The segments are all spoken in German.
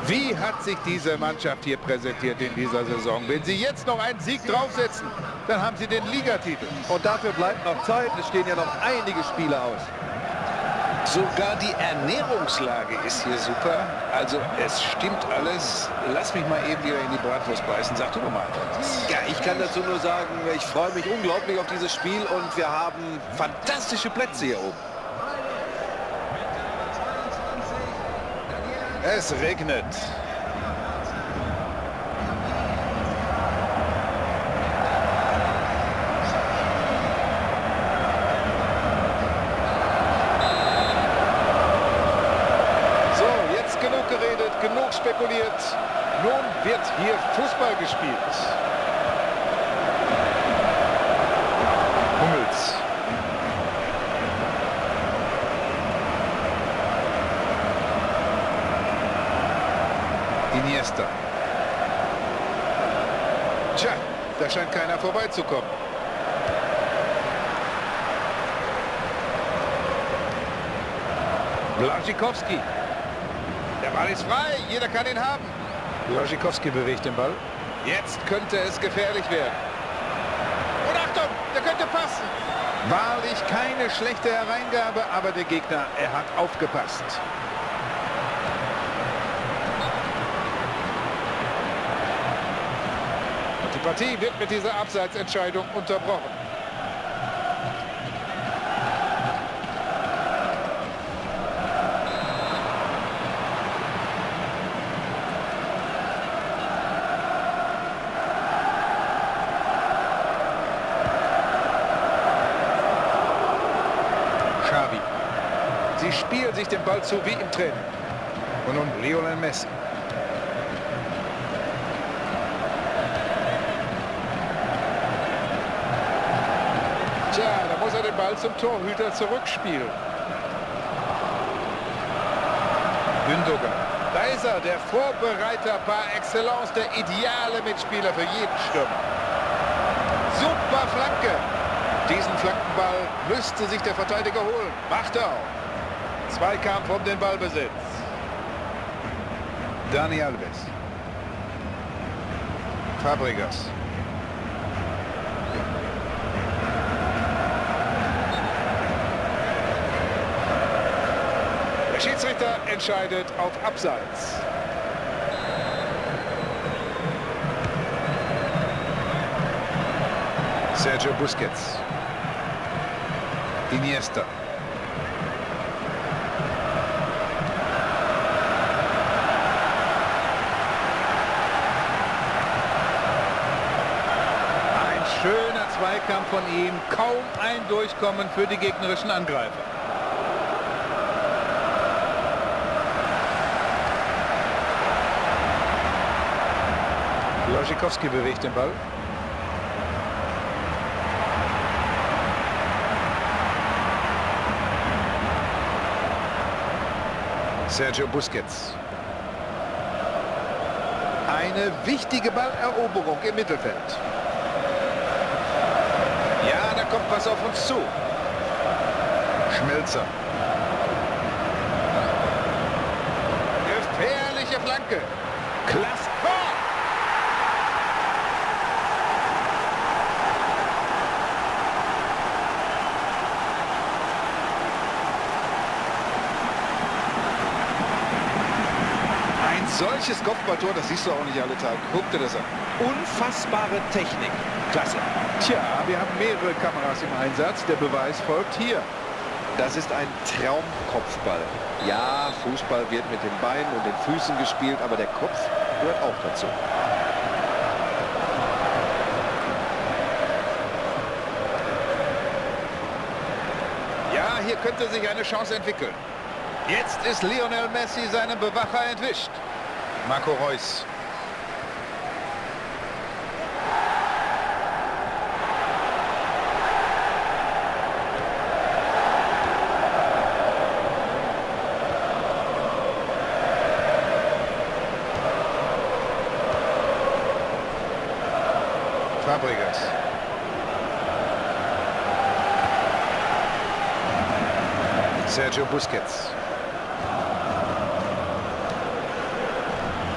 Wie hat sich diese Mannschaft hier präsentiert in dieser Saison? Wenn sie jetzt noch einen Sieg draufsetzen, dann haben sie den Ligatitel. Und dafür bleibt noch Zeit. Es stehen ja noch einige Spiele aus. Sogar die Ernährungslage ist hier super. Also es stimmt alles. Lass mich mal eben wieder in die Bratwurst beißen. Sag du doch mal was. Ja, ich kann dazu nur sagen, ich freue mich unglaublich auf dieses Spiel und wir haben fantastische Plätze hier oben. Es regnet. So, jetzt genug geredet, genug spekuliert. Nun wird hier Fußball gespielt. Hummels. Iniesta. Tja, da scheint keiner vorbeizukommen. Błaszczykowski. Der Ball ist frei, jeder kann ihn haben. Błaszczykowski bewegt den Ball. Jetzt könnte es gefährlich werden. Und Achtung, der könnte passen. Wahrlich keine schlechte Hereingabe, aber der Gegner, er hat aufgepasst. Die Partie wird mit dieser Abseitsentscheidung unterbrochen. Xavi. Sie spielen sich den Ball zu wie im Training. Und nun Lionel Messi. Tja, da muss er den Ball zum Torhüter zurückspielen. Gündogan. Da ist er, der Vorbereiter par excellence, der ideale Mitspieler für jeden Stürmer. Super Flanke. Diesen Flankenball müsste sich der Verteidiger holen. Macht er auch. Zweikampf um den Ballbesitz. Dani Alves. Fabregas. Der Schiedsrichter entscheidet auf Abseits. Sergio Busquets. Iniesta. Ein schöner Zweikampf von ihm. Kaum ein Durchkommen für die gegnerischen Angreifer. Błaszczykowski bewegt den Ball. Sergio Busquets. Eine wichtige Balleroberung im Mittelfeld. Ja, da kommt was auf uns zu. Schmelzer. Gefährliche Flanke. Klasse. Tor! Solches Kopfballtor, das siehst du auch nicht alle Tage. Guck dir das an. Unfassbare Technik. Klasse. Tja, wir haben mehrere Kameras im Einsatz. Der Beweis folgt hier. Das ist ein Traumkopfball. Ja, Fußball wird mit den Beinen und den Füßen gespielt, aber der Kopf gehört auch dazu. Ja, hier könnte sich eine Chance entwickeln. Jetzt ist Lionel Messi seinem Bewacher entwischt. Marco Reus. Fabregas. Sergio Busquets.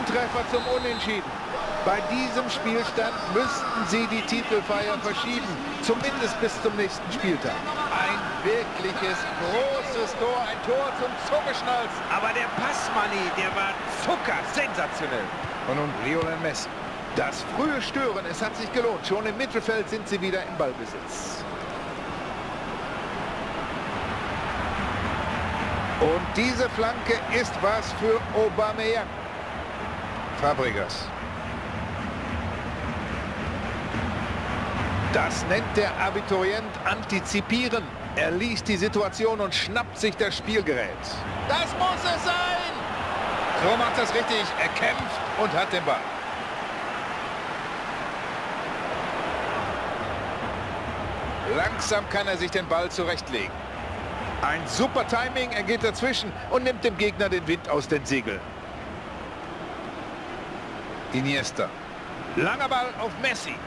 Treffer zum Unentschieden. Bei diesem Spielstand müssten sie die Titelfeier verschieben, zumindest bis zum nächsten Spieltag. Ein wirkliches großes Tor, ein Tor zum Zungeschnalzen. Aber der Pass, Manni, der war Zucker, sensationell. Und nun Lionel Messi. Das frühe Stören, es hat sich gelohnt. Schon im Mittelfeld sind sie wieder im Ballbesitz. Und diese Flanke ist was für Aubameyang. Fabregas. Das nennt der Abiturient antizipieren. Er liest die Situation und schnappt sich das Spielgerät. Das muss es sein! So macht das richtig. Er kämpft und hat den Ball. Langsam kann er sich den Ball zurechtlegen. Ein super Timing, er geht dazwischen und nimmt dem Gegner den Wind aus den Segeln. Iniesta. Langer Ball auf Messi.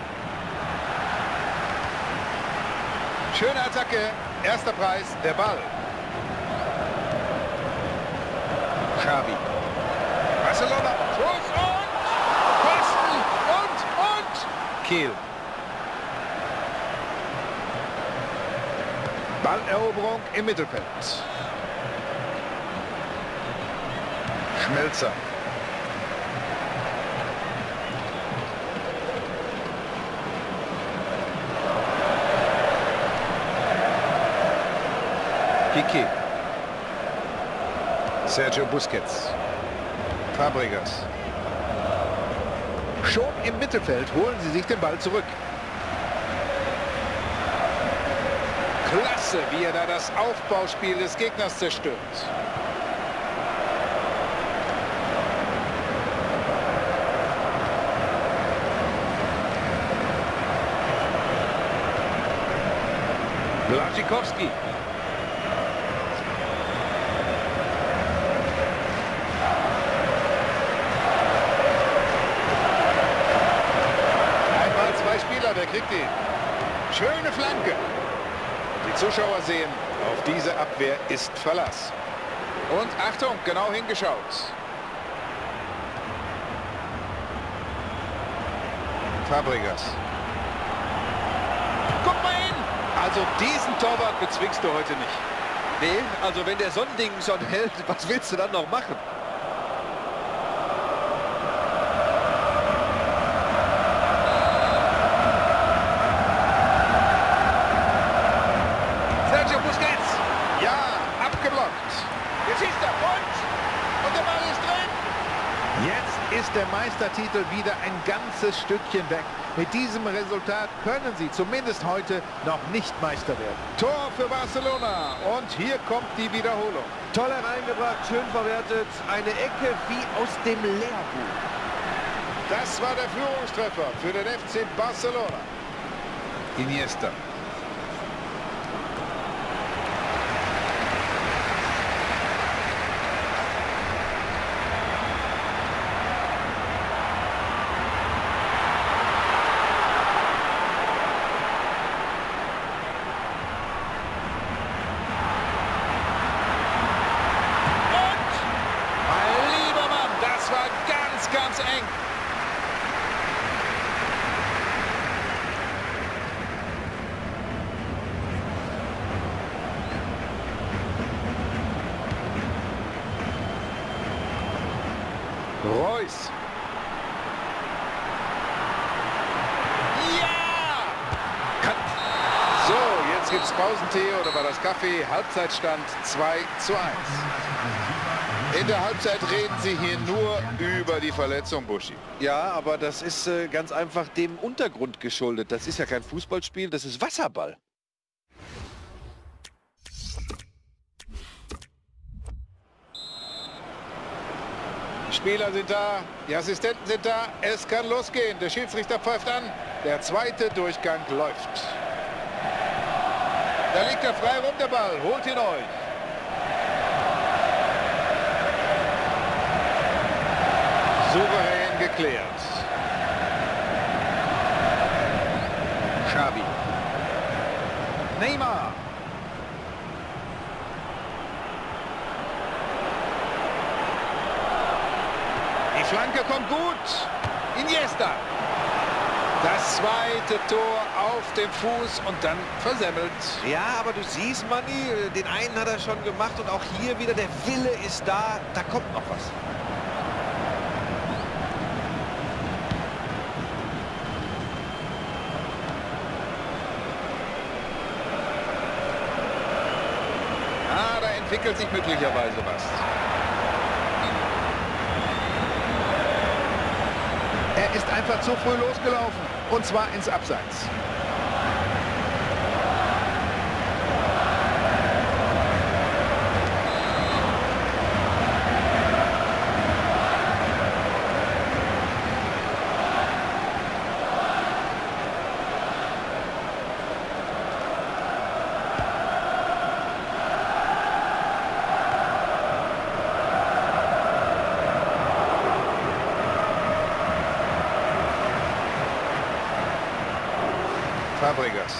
Schöne Attacke. Erster Preis, der Ball. Xavi. Barcelona. Schuss und Posten und Kehl. Balleroberung im Mittelfeld. Schmelzer. Piqué. Sergio Busquets. Fabregas. Schon im Mittelfeld holen sie sich den Ball zurück. Klasse, wie er da das Aufbauspiel des Gegners zerstört. Błaszczykowski. Einmal zwei Spieler, der kriegt ihn. Schöne Flanke. Die Zuschauer sehen, auf diese Abwehr ist Verlass. Und Achtung, genau hingeschaut. Fabregas. Guck mal hin! Also diesen Torwart bezwingst du heute nicht. Nee, also wenn der so ein Ding schon hält, was willst du dann noch machen? Sergio Busquets. Ja, abgeblockt. Jetzt schießt er und der Ball ist drin. Jetzt ist der Meistertitel wieder ein ganzes Stückchen weg. Mit diesem Resultat können sie zumindest heute noch nicht Meister werden. Tor für Barcelona und hier kommt die Wiederholung. Toll hereingebracht, schön verwertet. Eine Ecke wie aus dem Lehrbuch. Das war der Führungstreffer für den FC Barcelona. Iniesta. Ganz eng. Reus. Ja! So, jetzt gibt's Pausentee oder war das Kaffee? Halbzeitstand 2:1. In der Halbzeit reden sie hier nur über die Verletzung, Buschi. Ja, aber das ist ganz einfach dem Untergrund geschuldet. Das ist ja kein Fußballspiel, das ist Wasserball. Die Spieler sind da, die Assistenten sind da, es kann losgehen. Der Schiedsrichter pfeift an, der zweite Durchgang läuft. Da liegt er frei rum, der Ball, holt ihn euch. Souverän geklärt. Xavi. Neymar. Die Die Flanke kommt gut. Iniesta. Das zweite Tor auf dem Fuß und dann versemmelt. Ja, aber du siehst, Manni, den einen hat er schon gemacht und auch hier wieder der Wille ist da. Da kommt noch was. Ah, da entwickelt sich möglicherweise was. Er ist einfach zu früh losgelaufen. Und zwar ins Abseits. Fabregas.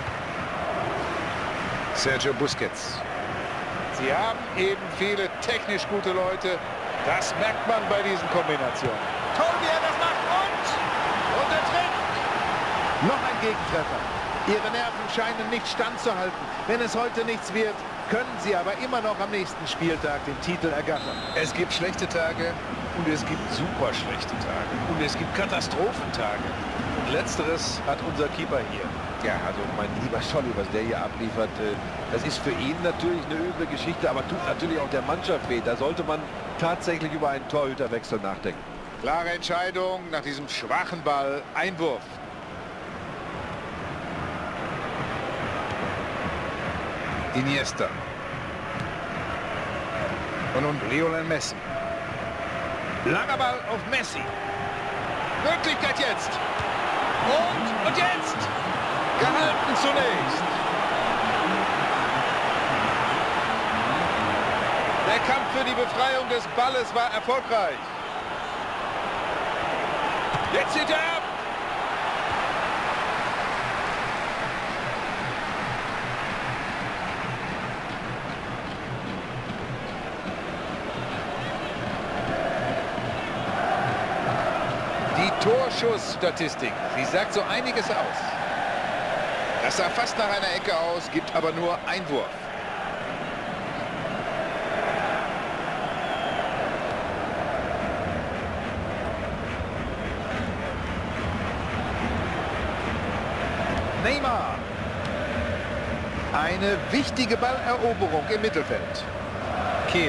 Sergio Busquets. Sie haben eben viele technisch gute Leute. Das merkt man bei diesen Kombinationen. Toll, wie er das macht und er trifft. Noch ein Gegentreffer. Ihre Nerven scheinen nicht standzuhalten. Wenn es heute nichts wird, können sie aber immer noch am nächsten Spieltag den Titel ergattern. Es gibt schlechte Tage und es gibt super schlechte Tage. Und es gibt Katastrophentage. Und letzteres hat unser Keeper hier. Ja, also mein lieber Scholli, was der hier abliefert, das ist für ihn natürlich eine üble Geschichte, aber tut natürlich auch der Mannschaft weh. Da sollte man tatsächlich über einen Torhüterwechsel nachdenken. Klare Entscheidung nach diesem schwachen Ball. Einwurf. Iniesta. Und nun Lionel Messi. Langer Ball auf Messi. Möglichkeit jetzt. Und jetzt. Gehalten zunächst. Der Kampf für die Befreiung des Balles war erfolgreich. Jetzt zieht er ab. Die Torschussstatistik, sie sagt so einiges aus. Das sah fast nach einer Ecke aus, gibt aber nur Einwurf. Neymar. Eine wichtige Balleroberung im Mittelfeld. Kehl.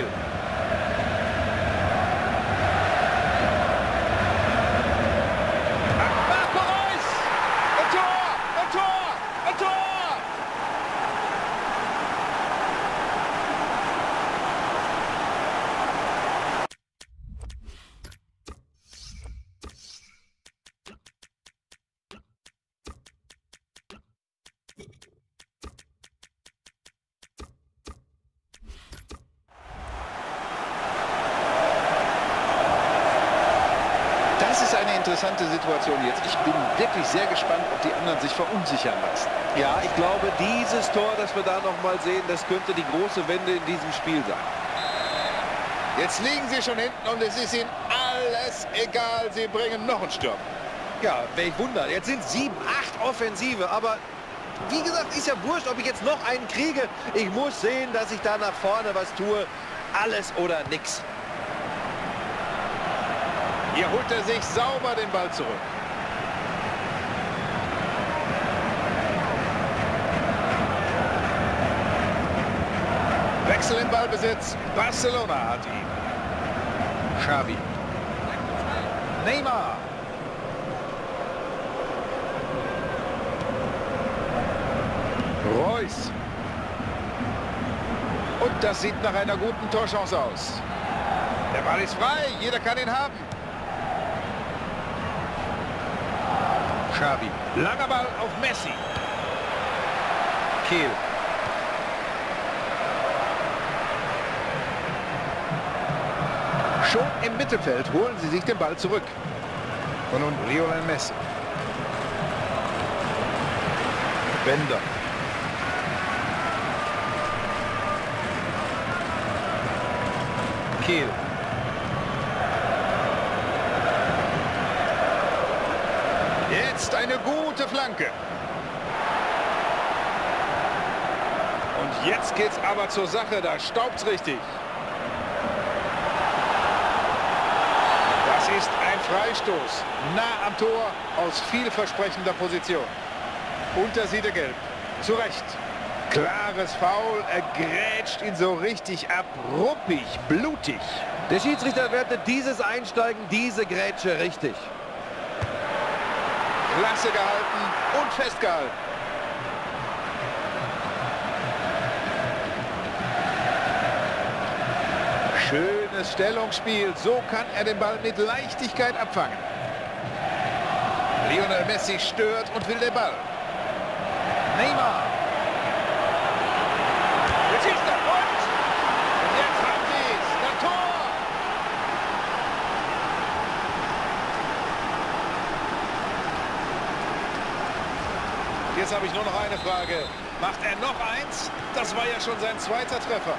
Das ist eine interessante Situation jetzt. Ich bin wirklich sehr gespannt, ob die anderen sich verunsichern lassen. Ja, ich glaube, dieses Tor, das wir da noch mal sehen, das könnte die große Wende in diesem Spiel sein. Jetzt liegen sie schon hinten und es ist ihnen alles egal. Sie bringen noch einen Sturm. Ja, welch Wunder. Jetzt sind 7, 8 Offensive, aber wie gesagt, ist ja wurscht, ob ich jetzt noch einen kriege. Ich muss sehen, dass ich da nach vorne was tue. Alles oder nix. Hier holt er sich sauber den Ball zurück. Wechsel im Ballbesitz. Barcelona hat ihn. Xavi. Neymar. Reus. Und das sieht nach einer guten Torchance aus. Der Ball ist frei. Jeder kann ihn haben. Xavi. Langer Ball auf Messi. Kehl. Schon im Mittelfeld holen sie sich den Ball zurück. Und nun Lionel Messi. Bender. Kehl. Jetzt eine gute Flanke. Und jetzt geht's aber zur Sache, da staubt's richtig. Das ist ein Freistoß. Nah am Tor aus vielversprechender Position. Und da sieht er gelb. Zu Recht. Klares Foul. Er grätscht ihn so richtig ab. Ruppig, blutig. Der Schiedsrichter wertet dieses Einsteigen, diese Grätsche richtig. Klasse gehalten und festgehalten. Schönes Stellungsspiel. So kann er den Ball mit Leichtigkeit abfangen. Lionel Messi stört und will den Ball. Neymar. Jetzt schießt er und jetzt haben sie es. Das Tor. Jetzt habe ich nur noch eine Frage. Macht er noch eins? Das war ja schon sein zweiter Treffer.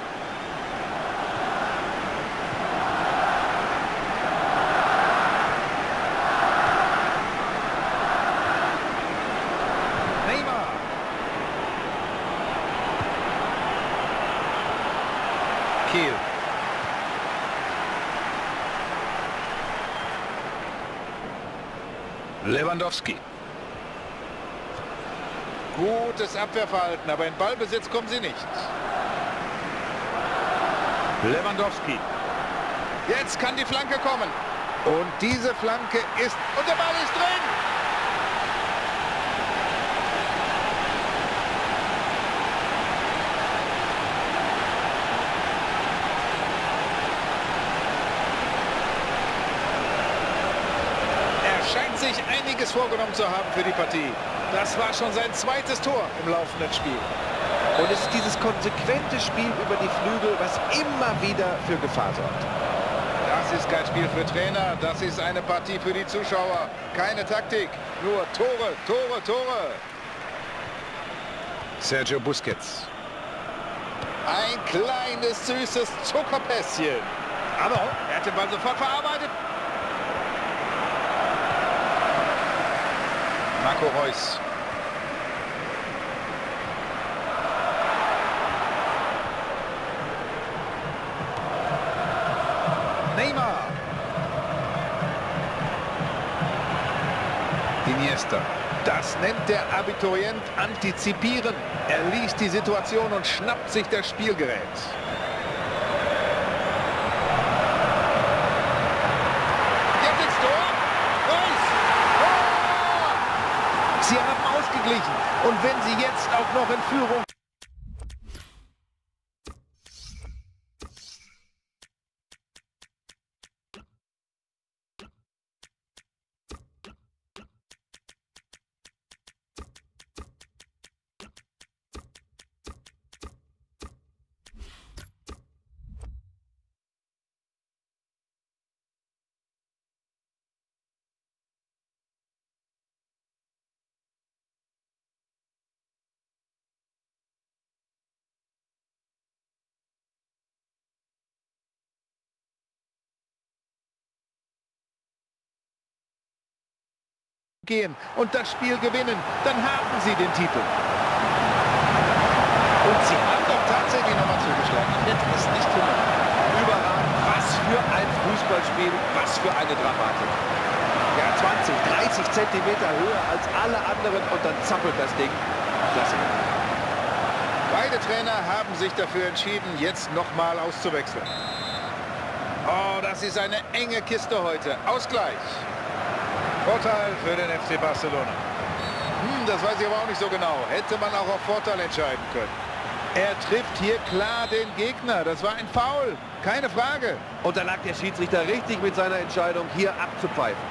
Kiel. Lewandowski. Gutes Abwehrverhalten, aber in Ballbesitz kommen sie nicht. Lewandowski. Jetzt kann die Flanke kommen. Und diese Flanke ist... Und der Ball ist drin! Scheint sich einiges vorgenommen zu haben für die Partie. Das war schon sein zweites Tor im laufenden Spiel. Und es ist dieses konsequente Spiel über die Flügel, was immer wieder für Gefahr sorgt. Das ist kein Spiel für Trainer, das ist eine Partie für die Zuschauer. Keine Taktik, nur Tore, Tore, Tore. Sergio Busquets. Ein kleines, süßes Zuckerpässchen. Aber er hat den Ball sofort verarbeitet. Marco Reus. Neymar. Iniesta. Das nennt der Abiturient antizipieren. Er liest die Situation und schnappt sich das Spielgerät. Jetzt ins Tor. Reus. Sie haben ausgeglichen. Und wenn sie jetzt auch noch in Führung... gehen und das Spiel gewinnen, dann haben sie den Titel. Und sie haben doch tatsächlich nochmal zugeschlagen. Das ist nicht für mich. Überragend. Was für ein Fußballspiel, was für eine Dramatik. Ja, 20, 30 Zentimeter höher als alle anderen und dann zappelt das Ding. Klasse. Beide Trainer haben sich dafür entschieden, jetzt nochmal auszuwechseln. Oh, das ist eine enge Kiste heute. Ausgleich. Vorteil für den FC Barcelona. Das weiß ich aber auch nicht so genau. Hätte man auch auf Vorteil entscheiden können. Er trifft hier klar den Gegner. Das war ein Foul. Keine Frage. Und da lag der Schiedsrichter richtig mit seiner Entscheidung, hier abzupfeifen.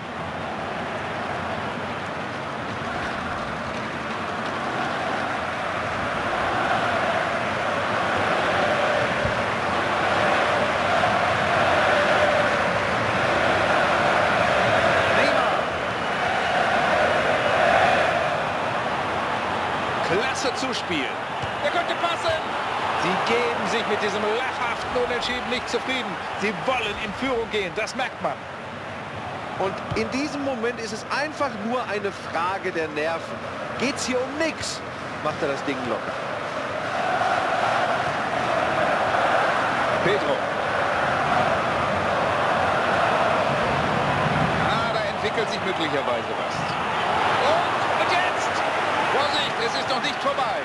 Klasse Zuspiel. Der könnte passen. Sie geben sich mit diesem lachhaften Unentschieden nicht zufrieden. Sie wollen in Führung gehen, das merkt man. Und in diesem Moment ist es einfach nur eine Frage der Nerven. Geht es hier um nichts, macht er das Ding locker. Pedro. Da entwickelt sich möglicherweise was. Und jetzt! Vorsicht, es ist noch nicht vorbei.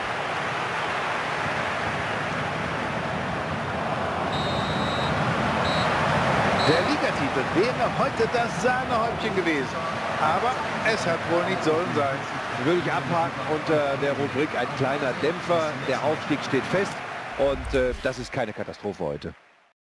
Der Ligatitel wäre heute das Sahnehäubchen gewesen. Aber es hat wohl nicht sollen sein. Würde ich abhaken unter der Rubrik ein kleiner Dämpfer. Der Aufstieg steht fest und das ist keine Katastrophe heute.